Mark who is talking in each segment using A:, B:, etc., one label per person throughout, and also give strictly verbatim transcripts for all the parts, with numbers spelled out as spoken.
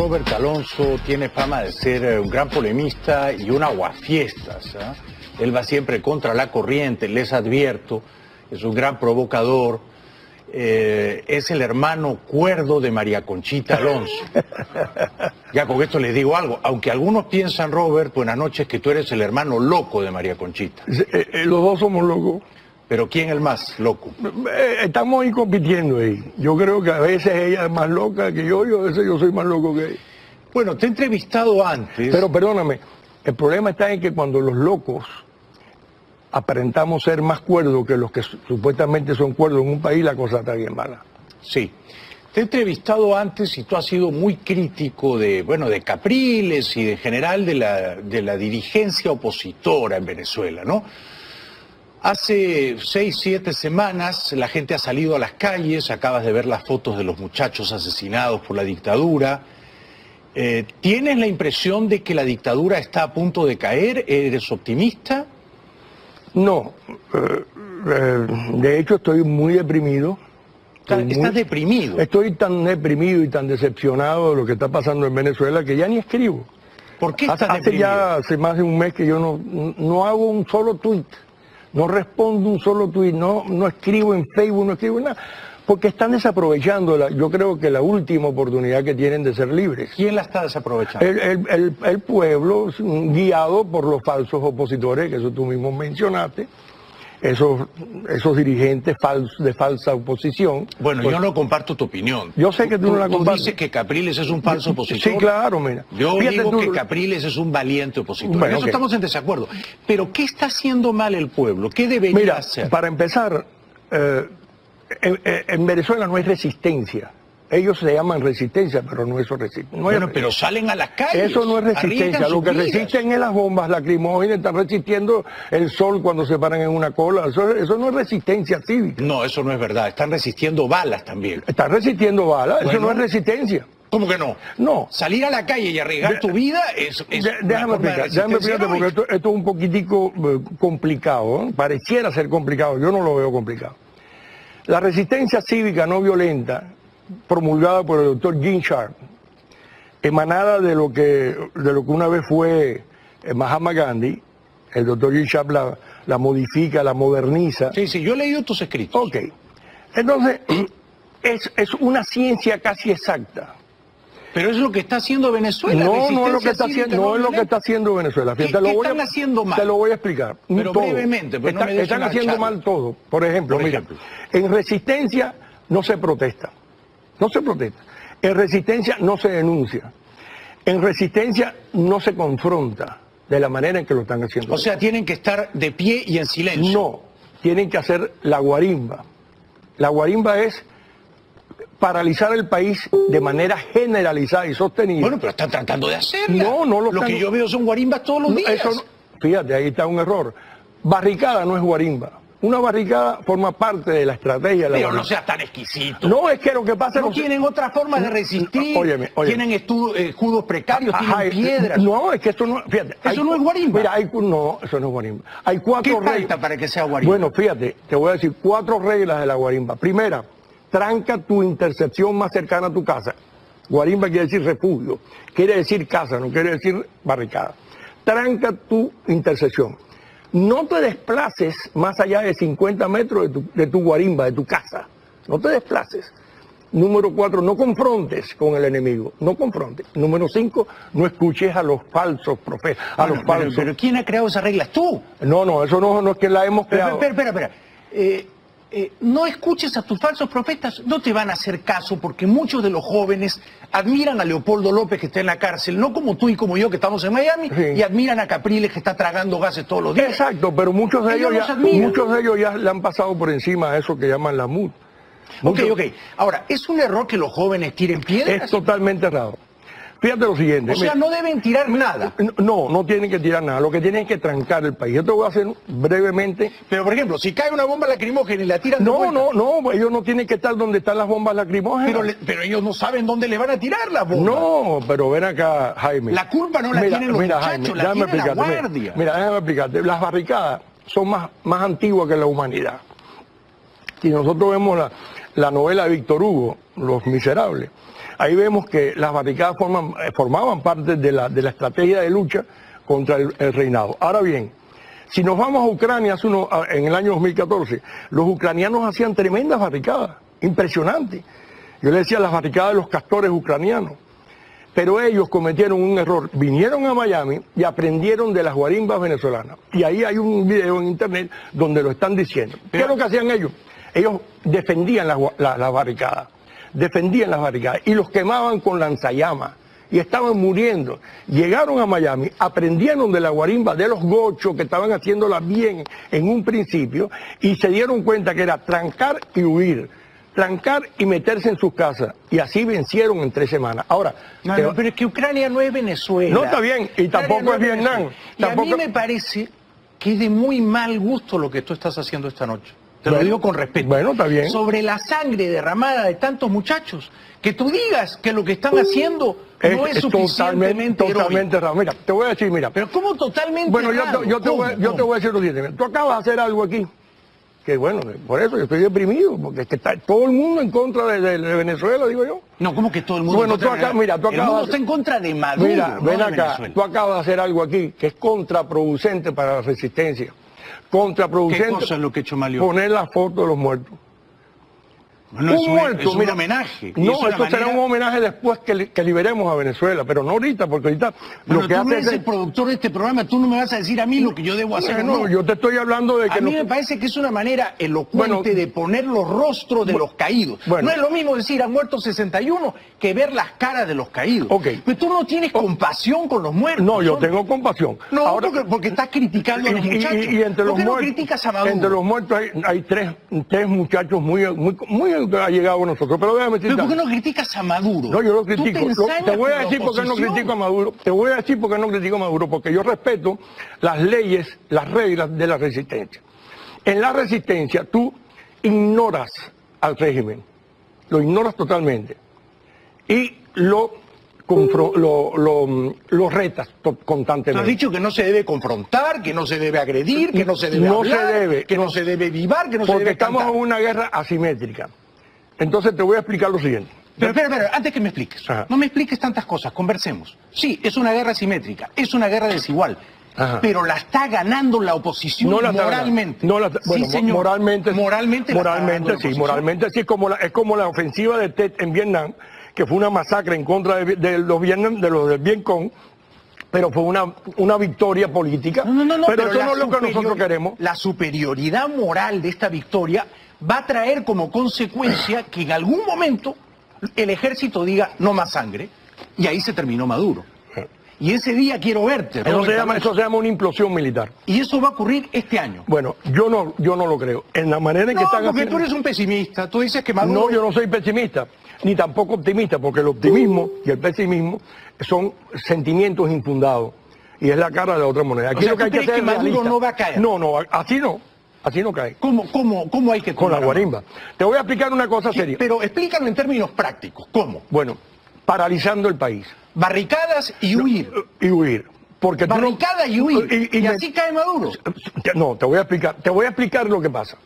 A: Robert Alonso tiene fama de ser un gran polemista y un aguafiestas, ¿eh? Él va siempre contra la corriente, les advierto, es un gran provocador, eh, es el hermano cuerdo de María Conchita Alonso. Ya con esto les digo algo, aunque algunos piensan, Robert, buenas noches, que tú eres el hermano loco de María Conchita.
B: Eh, eh, los dos somos locos.
A: Pero ¿quién es el más loco?
B: Eh, estamos ahí compitiendo ahí. Yo creo que a veces ella es más loca que yo y a veces yo soy más loco que ella.
A: Bueno, te he entrevistado antes.
B: Pero perdóname, el problema está en que cuando los locos aparentamos ser más cuerdos que los que supuestamente son cuerdos en un país, la cosa está bien mala.
A: Sí. Te he entrevistado antes y tú has sido muy crítico de, bueno, de Capriles y de general de la, de la dirigencia opositora en Venezuela, ¿no? Hace seis, siete semanas la gente ha salido a las calles, acabas de ver las fotos de los muchachos asesinados por la dictadura. Eh, ¿Tienes la impresión de que la dictadura está a punto de caer? ¿Eres optimista?
B: No, eh, eh, de hecho estoy muy deprimido. Estoy
A: ¿Estás
B: muy,
A: deprimido?
B: Estoy tan deprimido y tan decepcionado de lo que está pasando en Venezuela que ya ni escribo.
A: ¿Por qué estás
B: hace,
A: deprimido?
B: Hace ya hace más de un mes que yo no, no hago un solo tuit. No respondo un solo tuit, no, no escribo en Facebook, no escribo nada, porque están desaprovechando, la, yo creo que la última oportunidad que tienen de ser libres.
A: ¿Quién la está desaprovechando?
B: El, el, el, el pueblo, guiado por los falsos opositores, que eso tú mismo mencionaste, esos, esos dirigentes fals, de falsa oposición.
A: Bueno,
B: pues,
A: yo no comparto tu opinión.
B: Yo sé que tú, tú no la compartes.
A: Tú dices que Capriles es un falso opositor.
B: Sí, claro, mira.
A: Yo
B: Fíjate
A: digo
B: tú...
A: que Capriles es un valiente opositor.
B: Bueno,
A: en eso
B: okay.
A: estamos en desacuerdo. Pero ¿qué está haciendo mal el pueblo? ¿Qué debería
B: mira,
A: hacer?
B: Para empezar, eh, en, en Venezuela no hay resistencia. Ellos se llaman resistencia, pero no es resistencia. No
A: bueno,
B: es,
A: pero salen a las calles.
B: Eso no es resistencia. Lo que
A: vidas.
B: resisten es las bombas lacrimógenas, están resistiendo el sol cuando se paran en una cola. Eso, eso no es resistencia cívica.
A: No, eso no es verdad. Están resistiendo balas también.
B: Están resistiendo balas.
A: Bueno,
B: eso no es resistencia.
A: ¿Cómo que no?
B: No.
A: Salir a la calle y arriesgar de, tu vida es, es
B: de, déjame
A: una
B: explicar, déjame explicarte porque esto, esto es un poquitico eh, complicado, ¿eh? Pareciera ser complicado, yo no lo veo complicado. La resistencia cívica no violenta, promulgada por el doctor Gene Sharp, emanada de lo que, de lo que una vez fue Mahatma Gandhi, el doctor Gene Sharp la, la modifica, la moderniza.
A: Sí, sí, yo he leído tus escritos.
B: Ok. Entonces, es, es una ciencia casi exacta.
A: Pero es lo que está haciendo Venezuela.
B: No, no es lo que está haciendo, no es lo que está haciendo Venezuela.
A: ¿Qué,
B: te lo
A: ¿qué
B: voy
A: están
B: a,
A: haciendo mal?
B: Te lo voy a explicar.
A: Pero
B: todo.
A: brevemente, pero
B: Está,
A: no me des
B: están
A: una
B: haciendo
A: charla.
B: mal todo. Por ejemplo,
A: Por
B: mira,
A: ejemplo.
B: en resistencia no se protesta. No se protesta. En resistencia no se denuncia. En resistencia no se confronta de la manera en que lo están haciendo.
A: O sea, tienen que estar de pie y en silencio.
B: No, tienen que hacer la guarimba. La guarimba es paralizar el país de manera generalizada y sostenida.
A: Bueno, pero están tratando de hacerlo.
B: No, no lo
A: Lo
B: están...
A: que yo veo son guarimbas todos los días.
B: Eso no... Fíjate, ahí está un error. Barricada no es guarimba. Una barricada forma parte de la estrategia de la
A: Pero
B: guarimba.
A: no seas tan exquisito.
B: No, es que lo que pasa...
A: No
B: es que...
A: tienen otra forma de resistir.
B: Óyeme, óyeme.
A: Tienen estu- eh, escudos precarios,
B: Ajá,
A: tienen piedras.
B: No, es que esto no... Fíjate,
A: ¿Eso
B: hay,
A: no es guarimba?
B: Mira, hay, no, eso no es guarimba. Hay cuatro
A: ¿Qué
B: reglas.
A: falta para que sea guarimba?
B: Bueno, fíjate, te voy a decir cuatro reglas de la guarimba. Primera, tranca tu intercepción más cercana a tu casa. Guarimba quiere decir refugio, quiere decir casa, no quiere decir barricada. Tranca tu intercepción. No te desplaces más allá de cincuenta metros de tu, de tu guarimba, de tu casa. No te desplaces. Número cuatro, no confrontes con el enemigo. No confrontes. Número cinco, no escuches a los falsos profetas. A
A: Bueno,
B: los falsos.
A: pero, pero ¿quién ha creado esas reglas? ¿Tú?
B: No, no, eso no, no es que la hemos
A: Pero,
B: creado.
A: espera, espera, espera. Eh, eh, no escuches a tus falsos profetas, no te van a hacer caso porque muchos de los jóvenes admiran a Leopoldo López que está en la cárcel, no como tú y como yo que estamos en Miami,
B: Sí.
A: y admiran a Capriles que está tragando gases todos los días.
B: Exacto, pero muchos de
A: Ellos
B: ellos,
A: los
B: ya,
A: admiran.
B: muchos de ellos ya le han pasado por encima a eso que llaman la M U D.
A: Ok,
B: Muchos-
A: ok. Ahora, ¿es un error que los jóvenes tiren piedras?
B: Es totalmente errado. Fíjate lo siguiente.
A: O sea,
B: mira,
A: no deben tirar nada.
B: no, no tienen que tirar nada. Lo que tienen es que trancar el país. Yo te voy a hacer brevemente.
A: Pero, por ejemplo, si cae una bomba lacrimógena y la tiran de
B: No,
A: vuelta,
B: no, no. Ellos no tienen que estar donde están las bombas lacrimógenas.
A: pero, le- pero ellos no saben dónde le van a tirar las bombas.
B: No, pero ven acá, Jaime.
A: La culpa no la tienen los muchachos,
B: Jaime,
A: la
B: déjame
A: tiene la
B: explicarte, mira,
A: guardia.
B: Mira, déjame explicarte. Las barricadas son más, más antiguas que la humanidad. Si nosotros vemos la, la novela de Víctor Hugo, Los Miserables, ahí vemos que las barricadas forman, formaban parte de la, de la estrategia de lucha contra el, el reinado. Ahora bien, si nos vamos a Ucrania hace uno, en el año dos mil catorce, los ucranianos hacían tremendas barricadas, impresionantes. Yo le decía las barricadas de los castores ucranianos. Pero ellos cometieron un error. Vinieron a Miami y aprendieron de las guarimbas venezolanas. Y ahí hay un video en internet donde lo están diciendo. ¿Qué es lo que hacían ellos? Ellos defendían las, las, las barricadas. Defendían las barricadas y los quemaban con lanzallamas. Y estaban muriendo. Llegaron a Miami, aprendieron de la guarimba, de los gochos que estaban haciéndola bien en un principio y se dieron cuenta que era trancar y huir. Trancar y meterse en sus casas. Y así vencieron en tres semanas. Ahora,
A: no, no, pero es que Ucrania no es Venezuela.
B: No, está bien, y tampoco no es Vietnam.
A: Venezuela. Y
B: tampoco...
A: a mí me parece que es de muy mal gusto lo que tú estás haciendo esta noche. Te bueno, lo digo con respeto.
B: Bueno, está bien.
A: Sobre la sangre derramada de tantos muchachos. Que tú digas que lo que están haciendo
B: es,
A: no es,
B: es
A: suficientemente
B: totalmente raro. Mira, te voy a decir, mira.
A: Pero ¿cómo totalmente
B: Bueno, yo,
A: raro?
B: te, yo, te voy, yo te voy a decir lo siguiente. Tú acabas de hacer algo aquí. Que bueno, por eso yo estoy deprimido, porque es que está todo el mundo en contra de, de, de Venezuela, digo yo.
A: No, ¿cómo que todo el mundo
B: bueno,
A: en contra
B: tú acá,
A: de
B: mira, tú
A: El mundo
B: acabas,
A: está en contra de Maduro,
B: Mira,
A: no
B: ven
A: de
B: acá,
A: Venezuela.
B: Tú acabas de hacer algo aquí que es contraproducente para la resistencia. Contraproducente.
A: ¿Qué cosa es lo que he hecho mal yo?
B: Poner la foto de los muertos.
A: No,
B: un
A: es un,
B: muerto,
A: es un
B: mira,
A: homenaje.
B: No, esto
A: manera...
B: será un homenaje después que, li, que liberemos a Venezuela, pero no ahorita, porque ahorita
A: bueno,
B: lo que
A: tú
B: hace
A: no eres
B: es...
A: el productor de este programa, tú no me vas a decir a mí lo que yo debo hacer.
B: No,
A: no,
B: yo te estoy hablando de que...
A: A mí
B: no...
A: me parece que es una manera elocuente bueno, de poner los rostros de
B: bueno,
A: los caídos.
B: Bueno,
A: no es lo mismo decir han muerto sesenta y uno que ver las caras de los caídos.
B: Okay.
A: Pero tú no tienes compasión con los muertos.
B: No, yo tengo compasión.
A: No,
B: Ahora,
A: porque, porque estás criticando a los
B: y,
A: muchachos.
B: Y, y entre
A: ¿Por qué
B: los
A: no
B: muertos,
A: criticas a Maduro?
B: Entre los muertos hay, hay tres, tres muchachos muy, muy, muy allegados a nosotros. Pero déjame decirte...
A: ¿Pero por qué no criticas a Maduro?
B: No, yo lo critico.
A: Te,
B: lo, te voy a decir por qué no critico a Maduro. Te voy a decir por qué no critico a Maduro. Porque yo respeto las leyes, las reglas de la resistencia. En la resistencia tú ignoras al régimen. Lo ignoras totalmente. Y lo, lo, lo, lo retas constantemente.
A: Has dicho que no se debe confrontar, que no se debe agredir, que no se debe
B: no
A: hablar,
B: se debe,
A: que no se debe vivar, que no se debe
B: Porque estamos
A: cantar.
B: en una guerra asimétrica. Entonces te voy a explicar lo siguiente.
A: Pero espera, espera, antes que me expliques, Ajá. no me expliques tantas cosas, conversemos. Sí, es una guerra asimétrica, es una guerra desigual, Ajá. pero la está ganando la oposición
B: no la
A: moralmente.
B: No la, bueno,
A: sí, señor.
B: moralmente,
A: moralmente,
B: moralmente sí, moralmente sí, como la, es como la ofensiva de Tet en Vietnam, que fue una masacre en contra de, de los Vietnam, de los del Vietcong, pero fue una, una victoria política.
A: No, no, no, no
B: pero,
A: pero
B: eso no es lo que
A: superior,
B: nosotros queremos.
A: La superioridad moral de esta victoria va a traer como consecuencia que en algún momento el ejército diga no más sangre, y ahí se terminó Maduro. Y ese día quiero verte.
B: Eso se, llama, eso se llama una implosión militar.
A: Y eso va a ocurrir este año.
B: Bueno, yo no, yo no lo creo. En la manera en
A: no,
B: que están
A: porque
B: haciendo...
A: tú eres un pesimista. Tú dices que Maduro...
B: No, yo no soy pesimista, ni tampoco optimista, porque el optimismo y el pesimismo son sentimientos infundados. Y es la cara de la otra moneda. Aquí
A: o sea,
B: lo que hay que hacer
A: que Maduro
B: realista.
A: no va a caer?
B: No, no, así no. Así no cae.
A: ¿Cómo, cómo, cómo hay que
B: Con la guarimba. Te voy a explicar una cosa seria.
A: Pero explícalo en términos prácticos. ¿Cómo?
B: Bueno, paralizando el país.
A: Barricadas y huir.
B: Y huir. Porque
A: Barricadas
B: no,
A: y huir. Y, y, y me,
B: así
A: cae Maduro.
B: No, te voy a explicar. Te voy a explicar lo que pasa.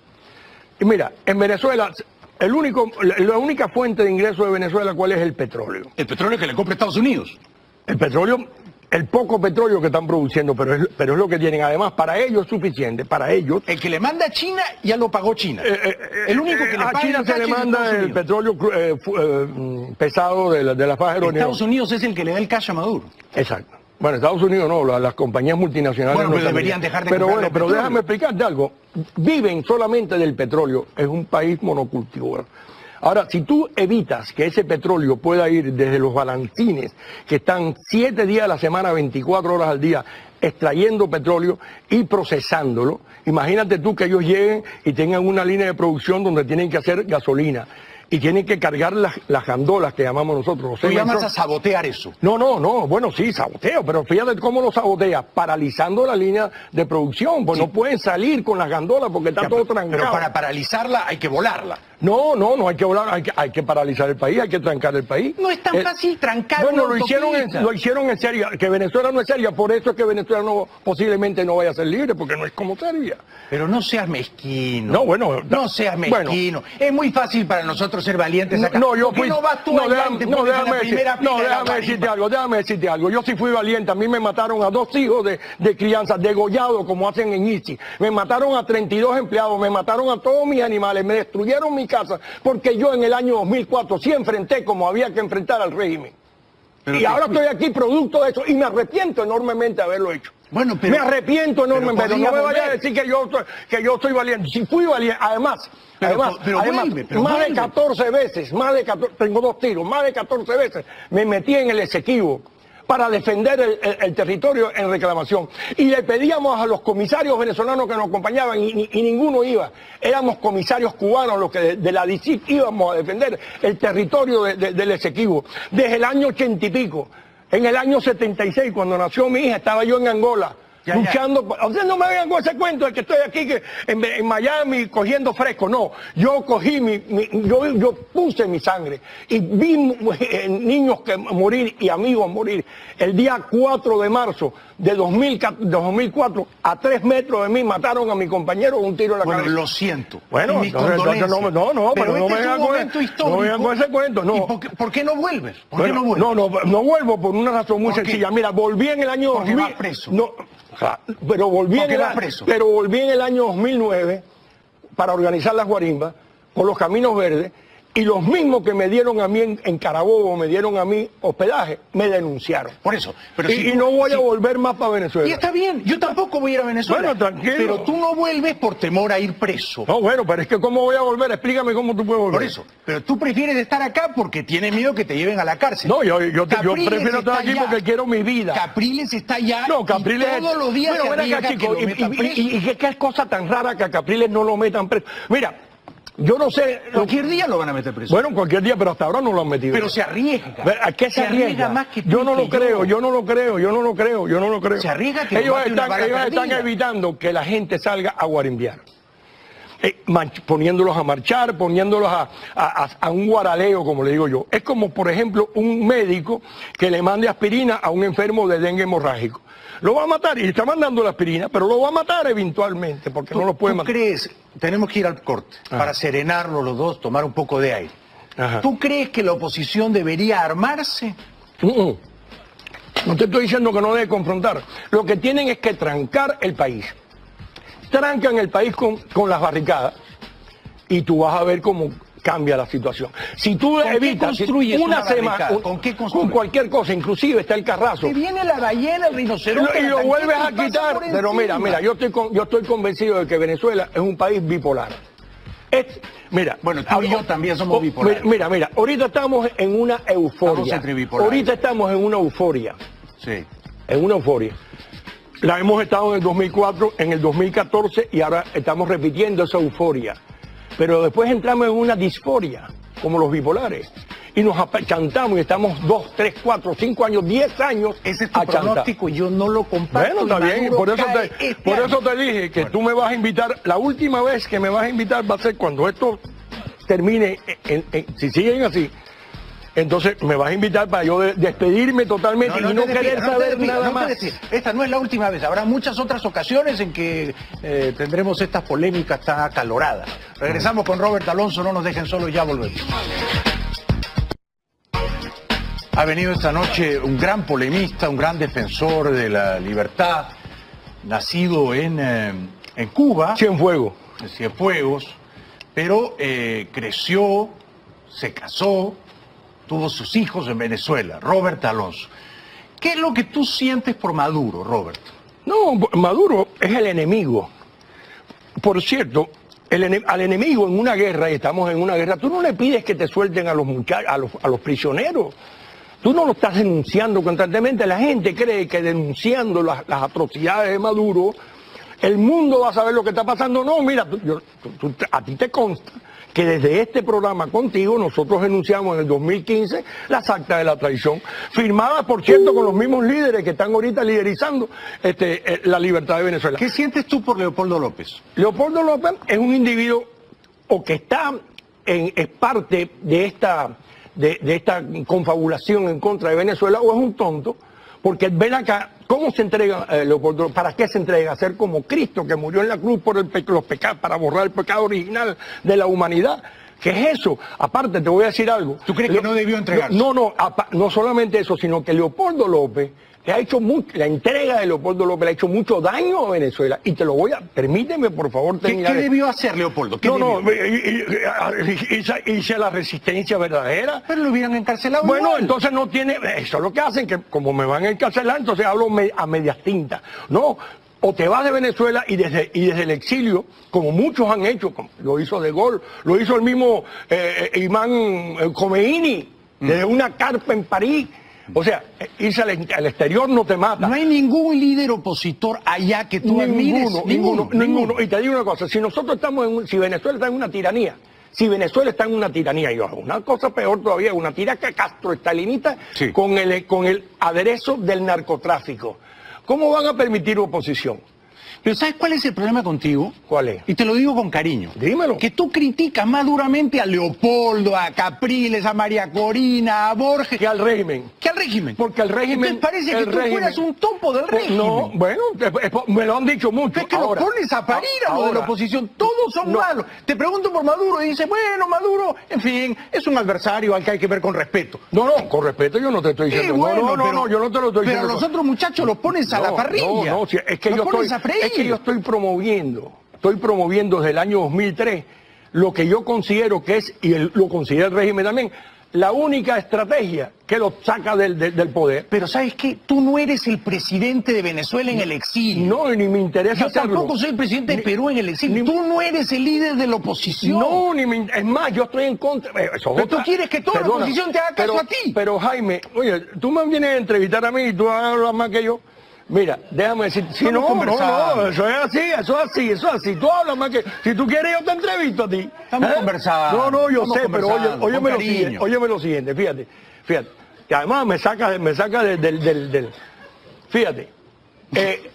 B: Y mira, en Venezuela, el único, la única fuente de ingreso de Venezuela, ¿cuál es? El petróleo.
A: El petróleo que le compra Estados Unidos.
B: El petróleo... El poco petróleo que están produciendo, pero es, pero es lo que tienen. Además, para ellos es suficiente, para ellos...
A: El que le manda a China ya lo pagó China. Eh, eh, el único que le
B: a
A: paga
B: China se le manda el petróleo eh, eh, pesado de la, de la faja aeronera.
A: Estados Unidos es el que le da el cash a Maduro.
B: Exacto. Bueno, Estados Unidos no, las, las compañías multinacionales...
A: Bueno,
B: no
A: pero deberían dejar de
B: Pero bueno, pero
A: petróleo.
B: déjame explicarte algo. Viven solamente del petróleo. Es un país monocultivo. Ahora, si tú evitas que ese petróleo pueda ir desde los balancines, que están siete días a la semana, veinticuatro horas al día, extrayendo petróleo y procesándolo, imagínate tú que ellos lleguen y tengan una línea de producción donde tienen que hacer gasolina y tienen que cargar las, las gandolas que llamamos nosotros.
A: ¿Tú llamas a sabotear eso?
B: No, no, no, bueno, sí, saboteo, pero fíjate cómo lo sabotea, paralizando la línea de producción, pues sí. No pueden salir con las gandolas porque está
A: ya,
B: todo
A: pero,
B: trancado.
A: Pero para paralizarla hay que volarla.
B: No, no, no hay que volar, hay que, hay que paralizar el país, hay que trancar el país.
A: No es tan eh, fácil trancar.
B: Bueno, lo hicieron, en, lo hicieron en Serbia, que Venezuela no es Serbia, por eso es que Venezuela no, posiblemente no vaya a ser libre, porque no es como Serbia.
A: Pero no seas mezquino.
B: No, bueno.
A: No seas mezquino. Bueno, es muy fácil para nosotros ser valientes acá.
B: No, yo fui...
A: no vas tú
B: no,
A: adelante
B: déjame, no, déjame,
A: la
B: decir, no, déjame decirte algo, déjame decirte algo. Yo sí fui valiente, a mí me mataron a dos hijos de, de crianza, degollados como hacen en I C I. Me mataron a treinta y dos empleados, me mataron a todos mis animales, me destruyeron mi casa, porque yo en el año dos mil cuatro sí enfrenté como había que enfrentar al régimen. Pero y ahora estoy aquí producto de eso y me arrepiento enormemente de haberlo hecho. Bueno, pero, me arrepiento enormemente, pero, pero no me vaya a decir que yo, que yo soy valiente. Si fui valiente, además, pero, además, pero además vuelve, pero más vuelve. de catorce veces, más de catorce, tengo dos tiros, más de catorce veces me metí en el Esequibo para defender el, el, el territorio en reclamación. Y le pedíamos a los comisarios venezolanos que nos acompañaban y, y ninguno iba. Éramos comisarios cubanos los que de, de la D I C I íbamos a defender el territorio de, de, del Esequibo. Desde el año ochenta y pico. En el año setenta y seis, cuando nació mi hija, estaba yo en Angola. Ya, luchando, ya. Ustedes no me vengan con ese cuento de que estoy aquí que en, en Miami cogiendo fresco, no, yo cogí mi, mi yo, yo puse mi sangre y vi eh, niños que morir y amigos morir. El día cuatro de marzo de dos mil cuatro, a tres metros de mí mataron a mi compañero con un tiro en la
A: bueno,
B: cabeza.
A: Lo siento.
B: Bueno, entonces, entonces no, no, no, pero, pero no, este me vengan con, no me vengan con ese cuento, no.
A: Por qué, ¿Por qué no vuelves? ¿Por
B: bueno,
A: qué no vuelves?
B: No, no, no vuelvo por una razón muy sencilla. Mira, volví en el año dos mil.
A: Vas preso.
B: No, pero volví, en el, pero volví en el año dos mil nueve para organizar las guarimbas con los Caminos Verdes y los mismos que me dieron a mí en, en Carabobo, me dieron a mí hospedaje, me denunciaron.
A: Por eso. Pero
B: y,
A: si,
B: y no voy
A: si,
B: a volver más para Venezuela.
A: Y está bien, yo tampoco voy a ir a Venezuela.
B: Bueno, tranquilo.
A: Pero tú no vuelves por temor a ir preso.
B: No, bueno, pero es que ¿cómo voy a volver? Explícame cómo tú puedes volver.
A: Por eso. Pero tú prefieres estar acá porque tienes miedo que te lleven a la cárcel.
B: No, yo, yo, yo prefiero estar aquí allá, porque quiero mi vida.
A: Capriles está allá.
B: No, Capriles...
A: Y todos los días
B: bueno,
A: se arriesga
B: acá, chico,
A: que lo metan
B: y, y, y, y, y qué cosa tan rara que a Capriles no lo metan preso. Mira... Yo no sé...
A: Cualquier día lo van a meter preso.
B: Bueno, cualquier día, pero hasta ahora no lo han metido.
A: Pero se arriesga.
B: ¿A qué se, se arriesga? arriesga
A: más que tú
B: yo no
A: que
B: lo creo,
A: yo.
B: yo no lo creo, yo no lo creo, yo no lo creo.
A: Se arriesga que
B: ellos están, ellos están evitando que la gente salga a guarimbiar. Eh, poniéndolos a marchar, poniéndolos a, a, a, a un guaraleo, como le digo yo. Es como, por ejemplo, un médico que le mande aspirina a un enfermo de dengue hemorrágico. Lo va a matar y está mandando la aspirina, pero lo va a matar eventualmente, porque no lo puede matar.
A: ¿Tú crees? Tenemos que ir al corte Ajá. para serenarnos los dos, tomar un poco de aire. Ajá. ¿Tú crees que la oposición debería armarse?
B: Uh-uh. No te estoy diciendo que no debe confrontar. Lo que tienen es que trancar el país. Trancan el país con, con las barricadas y tú vas a ver cómo cambia la situación. Si tú evitas una, una semana, ¿con qué construyes? Con cualquier cosa, inclusive está el Carrazo.
A: Que viene la ballena, el rinoceronte.
B: Y lo vuelves a quitar. Pero mira, mira, yo estoy, con, yo estoy convencido de que Venezuela es un país bipolar. Es, mira,
A: bueno, tú y yo también somos bipolares.
B: Mira, mira, ahorita estamos en una euforia. Estamos ahorita estamos en una euforia.
A: Sí.
B: En una euforia. La hemos estado en el dos mil cuatro, en el dos mil catorce y ahora estamos repitiendo esa euforia. Pero después entramos en una disforia, como los bipolares, y nos chantamos y estamos dos, tres, cuatro, cinco años, diez años
A: Ese es tu pronóstico y yo no lo comparto.
B: Bueno, está bien, por eso te, este por eso te dije que bueno. tú me vas a invitar, la última vez que me vas a invitar va a ser cuando esto termine, en, en, si siguen así, entonces me vas a invitar para yo de, despedirme totalmente no, no y no despidas, querer no saber despidas, nada no más.
A: Esta no es la última vez, habrá muchas otras ocasiones en que eh, tendremos estas polémicas tan acaloradas. Regresamos con Robert Alonso, no nos dejen solos, ya volvemos. Ha venido esta noche un gran polemista, un gran defensor de la libertad, nacido en, eh, en Cuba.
B: Cienfuegos.
A: En Cienfuegos, pero eh, creció, se casó, tuvo sus hijos en Venezuela, Robert Alonso. ¿Qué es lo que tú sientes por Maduro, Robert?
B: No, Maduro es el enemigo. Por cierto, el ene al enemigo en una guerra, y estamos en una guerra, tú no le pides que te suelten a los, a los, a los prisioneros. Tú no lo estás denunciando constantemente. La gente cree que denunciando las, las atrocidades de Maduro, el mundo va a saber lo que está pasando. No, mira, tú, yo, tú, tú, a ti te consta que desde este programa contigo nosotros denunciamos en el dos mil quince las actas de la traición, firmadas por cierto con los mismos líderes que están ahorita liderizando este, eh, la libertad de Venezuela.
A: ¿Qué sientes tú por Leopoldo López?
B: Leopoldo López es un individuo o que está en, es parte de esta, de, de esta confabulación en contra de Venezuela o es un tonto, porque ven acá, ¿cómo se entrega eh, Leopoldo? ¿Para qué se entrega? Ser como Cristo, que murió en la cruz por el pe los pecados, para borrar el pecado original de la humanidad. ¿Qué es eso? Aparte, te voy a decir algo.
A: ¿Tú crees que no debió entregarse?
B: No, no, no solamente eso, sino que Leopoldo López le ha hecho mucho, la entrega de Leopoldo López le ha hecho mucho daño a Venezuela. Y te lo voy a, permíteme por favor terminar.
A: ¿Qué, qué debió hacer Leopoldo? ¿Qué
B: no,
A: debió?
B: no, hice, hice la resistencia verdadera.
A: Pero lo hubieran encarcelado.
B: Bueno,
A: igual.
B: entonces no tiene, eso es lo que hacen, que como me van a encarcelar, entonces hablo a medias tintas. No, o te vas de Venezuela y desde, y desde el exilio, como muchos han hecho, como lo hizo De Gaulle, lo hizo el mismo eh, Imán Khomeini, mm. desde una carpa en París. O sea, irse al, al exterior no te mata.
A: No hay ningún líder opositor allá que tú
B: ninguno,
A: admires.
B: Ninguno, ninguno, ninguno. Y te digo una cosa, si nosotros estamos en un, si Venezuela está en una tiranía, si Venezuela está en una tiranía, y una cosa peor todavía, una tiranía castroestalinista sí. con, el, con el aderezo del narcotráfico. ¿Cómo van a permitir oposición?
A: Pero ¿sabes cuál es el problema contigo?
B: ¿Cuál es?
A: Y te lo digo con cariño.
B: Dímelo.
A: Que tú criticas más duramente a Leopoldo, a Capriles, a María Corina, a Borges.
B: Que al régimen.
A: Que al régimen.
B: Porque el régimen...
A: ¿Te parece que tú
B: régimen,
A: fueras un topo del régimen?
B: No, bueno, me lo han dicho mucho.
A: Es que
B: ahora,
A: lo pones a parir a lo de la oposición. Todos son
B: no.
A: malos. Te pregunto por Maduro y dice, bueno, Maduro, en fin, es un adversario al que hay que ver con respeto.
B: No, no, con respeto yo no te estoy diciendo.
A: Eh, bueno,
B: no, no,
A: pero,
B: no, yo no te lo estoy
A: pero
B: diciendo.
A: Pero los otros muchachos los pones a
B: no,
A: la parrilla.
B: No, no, si, es, que
A: los
B: yo
A: pones
B: estoy,
A: a freír.
B: es que yo estoy promoviendo, estoy promoviendo desde el año dos mil tres lo que yo considero que es, y el, lo considera el régimen también, la única estrategia que lo saca del, del, del poder.
A: Pero ¿sabes qué? Tú no eres el presidente de Venezuela en el exilio.
B: No, ni me interesa
A: Yo
B: hacerlo.
A: tampoco soy el presidente de Perú en el exilio. Ni, tú no eres el líder de la oposición.
B: No, ni me, es más, yo estoy en contra. Eso,
A: pero otra, tú quieres que toda perdona, la oposición te haga caso
B: pero,
A: a ti.
B: Pero Jaime, oye, tú me vienes a entrevistar a mí y tú hablas más que yo. Mira, déjame decir, si no, no, no, eso es así, eso es así, eso es así. Tú hablas más que, si tú quieres yo te entrevisto a ti.
A: Estamos ¿eh? conversando.
B: No, no, yo sé, pero oye, óyeme lo
A: cariño.
B: siguiente, óyeme lo siguiente, fíjate, fíjate, que además me saca, me saca del, del, del, del fíjate, eh,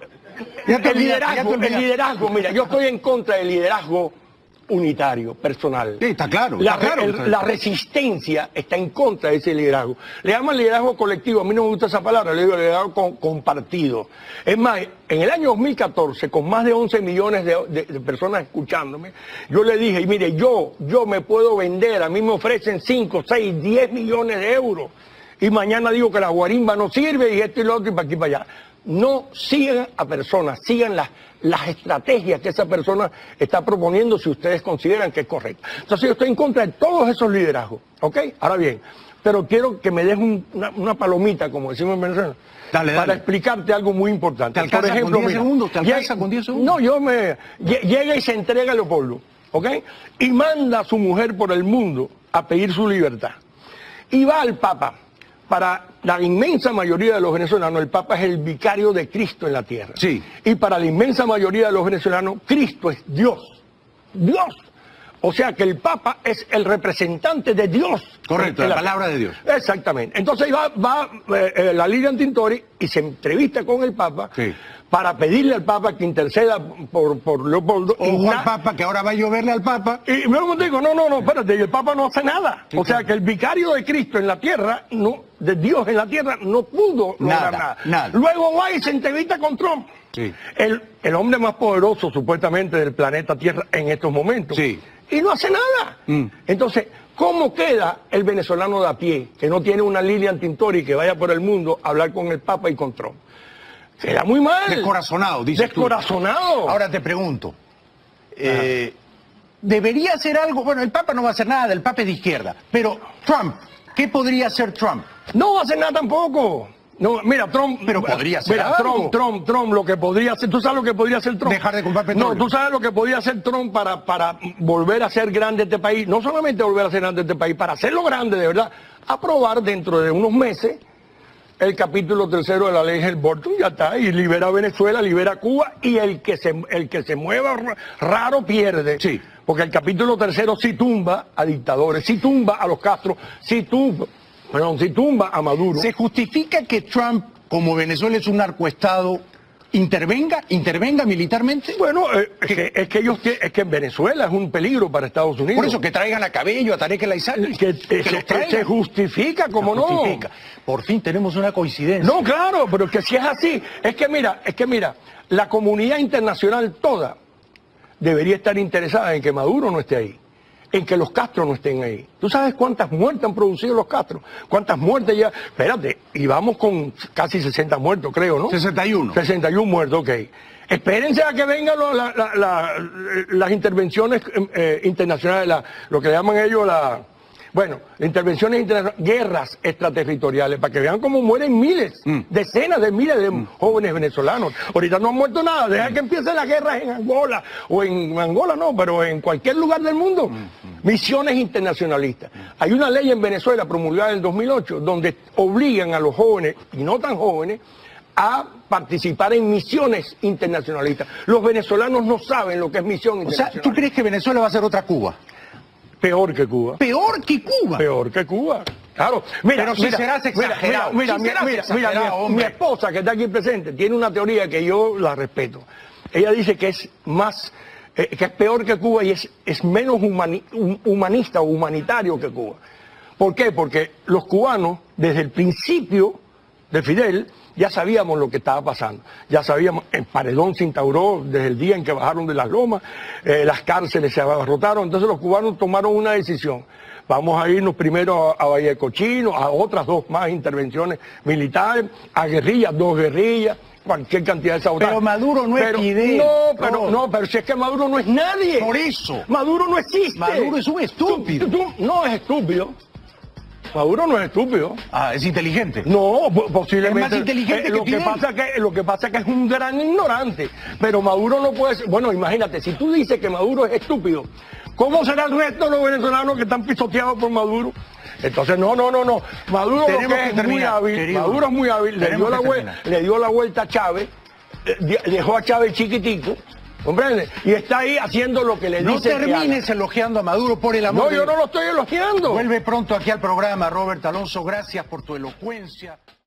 B: el liderazgo, el liderazgo, mira, yo estoy en contra del liderazgo unitario, personal.
A: Sí, está claro.
B: La,
A: está claro
B: el,
A: está
B: la resistencia está en contra de ese liderazgo. Le llaman liderazgo colectivo, a mí no me gusta esa palabra, le digo liderazgo con, compartido. Es más, en el año dos mil catorce, con más de once millones de, de, de personas escuchándome, yo le dije, y mire, yo, yo me puedo vender, a mí me ofrecen cinco, seis, diez millones de euros, y mañana digo que la guarimba no sirve, y esto y lo otro, y para aquí para allá. No sigan a personas, sigan las, las estrategias que esa persona está proponiendo si ustedes consideran que es correcta. Entonces yo estoy en contra de todos esos liderazgos, ¿ok? Ahora bien, pero quiero que me des un, una, una palomita, como decimos en Venezuela, dale, para dale. explicarte algo muy importante.
A: ¿Te alcanza Por ejemplo, con diez segundos? ¿Te alcanza
B: llega,
A: con diez segundos?
B: No, yo me... Llega y se entrega a Leopoldo, ¿ok? Y manda a su mujer por el mundo a pedir su libertad. Y va al Papa. Para la inmensa mayoría de los venezolanos, el Papa es el vicario de Cristo en la tierra.
A: Sí.
B: Y para la inmensa mayoría de los venezolanos, Cristo es Dios. Dios. O sea que el Papa es el representante de Dios.
A: Correcto, la, la palabra de Dios.
B: Exactamente. Entonces va, va eh, la Lilian Tintori y se entrevista con el Papa sí. para pedirle al Papa que interceda por, por Leopoldo.
A: Ojo al Papa, que ahora va a lloverle al Papa.
B: Y luego digo, no, no, no, espérate, y el Papa no hace nada. Sí, o sea claro. que el vicario de Cristo en la tierra, no, de Dios en la tierra, no pudo lograr nada.
A: nada. nada.
B: Luego va y se entrevista con Trump.
A: Sí.
B: El, el hombre más poderoso supuestamente del planeta Tierra en estos momentos.
A: Sí.
B: Y no hace nada. Mm. Entonces, ¿cómo queda el venezolano de a pie, que no tiene una Lilian Tintori que vaya por el mundo a hablar con el Papa y con Trump? Queda muy mal.
A: Descorazonado, dice.
B: Descorazonado.
A: Tú. Ahora te pregunto, eh, ¿debería hacer algo? Bueno, el Papa no va a hacer nada, el Papa es de izquierda, pero Trump, ¿qué podría hacer Trump?
B: No va a hacer nada tampoco. No, mira, Trump...
A: Pero podría ser
B: Mira,
A: algo.
B: Trump, Trump, Trump, lo que podría hacer... ¿Tú sabes lo que podría hacer Trump?
A: Dejar de comprar petróleo.
B: No, tú sabes lo que podría hacer Trump para, para volver a ser grande este país. No solamente volver a ser grande este país, para hacerlo grande de verdad. Aprobar dentro de unos meses el capítulo tercero de la ley Helm-Burton, ya está. Y libera a Venezuela, libera a Cuba. Y el que se, el que se mueva raro pierde.
A: Sí.
B: Porque el capítulo tercero sí tumba a dictadores, sí tumba a los Castro, sí tumba... Perdón, si tumba a Maduro.
A: ¿Se justifica que Trump, como Venezuela es un narcoestado intervenga, intervenga militarmente.
B: Bueno, eh, es, que, es, que ellos, es que en Venezuela es un peligro para Estados Unidos.
A: Por eso que traigan a Cabello, a Tarek El Aissami.
B: Que, que, que, que se justifica, como no. Justifica.
A: Por fin tenemos una coincidencia.
B: No, claro, pero que si es así, es que mira, es que mira, la comunidad internacional toda debería estar interesada en que Maduro no esté ahí, en que los Castro no estén ahí. ¿Tú sabes cuántas muertes han producido los Castro? ¿Cuántas muertes ya? Espérate, y vamos con casi sesenta muertos, creo, ¿no?
A: sesenta y uno.
B: sesenta y uno muertos, ok. Espérense a que vengan lo, la, la, la, las intervenciones eh, internacionales, la, lo que llaman ellos la... Bueno, intervenciones internacionales, guerras extraterritoriales, para que vean cómo mueren miles, mm. decenas de miles de mm. jóvenes venezolanos. Ahorita no han muerto nada, deja mm. que empiecen las guerras en Angola, o en Angola no, pero en cualquier lugar del mundo. Mm. Misiones internacionalistas. Mm. Hay una ley en Venezuela promulgada en el dos mil ocho, donde obligan a los jóvenes, y no tan jóvenes, a participar en misiones internacionalistas. Los venezolanos no saben lo que es misión internacional.
A: O sea, ¿tú crees que Venezuela va a ser otra Cuba?
B: Peor que Cuba.
A: ¿Peor que Cuba?
B: Peor que Cuba. Claro. Mira,
A: pero si
B: mira,
A: serás exagerado.
B: Mira, mira,
A: si
B: mira,
A: serás
B: mira,
A: exagerado,
B: mira mi, mi esposa que está aquí presente tiene una teoría que yo la respeto. Ella dice que es más, eh, que es peor que Cuba y es, es menos humani, humanista o humanitario que Cuba. ¿Por qué? Porque los cubanos, desde el principio de Fidel, ya sabíamos lo que estaba pasando, ya sabíamos, el paredón se instauró desde el día en que bajaron de las lomas, eh, las cárceles se abarrotaron, entonces los cubanos tomaron una decisión, vamos a irnos primero a, a Valle de Cochino, a otras dos más intervenciones militares, a guerrillas, dos guerrillas, cualquier cantidad de sabotaje.
A: Pero Maduro no
B: pero,
A: es Fidel.
B: No, pero, no. no, pero si es que Maduro no es nadie.
A: Por eso.
B: Maduro no existe.
A: Maduro es un estúpido.
B: Tú, tú, no es estúpido. Maduro no es estúpido.
A: Ah, es inteligente.
B: No, posiblemente.
A: Es más inteligente
B: eh,
A: que
B: lo que
A: Fidel.
B: pasa que Lo que pasa que es un gran ignorante. Pero Maduro no puede ser. Bueno, imagínate, si tú dices que Maduro es estúpido, ¿cómo será el resto de los venezolanos que están pisoteados por Maduro? Entonces, no, no, no, no. Maduro lo que es muy hábil. Maduro es muy hábil. Le dio, la vuelta, le dio la vuelta a Chávez, eh, dejó a Chávez chiquitico. ¿Comprende? Y está ahí haciendo lo que le
A: no
B: dice.
A: No termines elogiando a Maduro, por el amor
B: No,
A: de
B: yo no lo estoy elogiando.
A: Vuelve pronto aquí al programa, Robert Alonso. Gracias por tu elocuencia.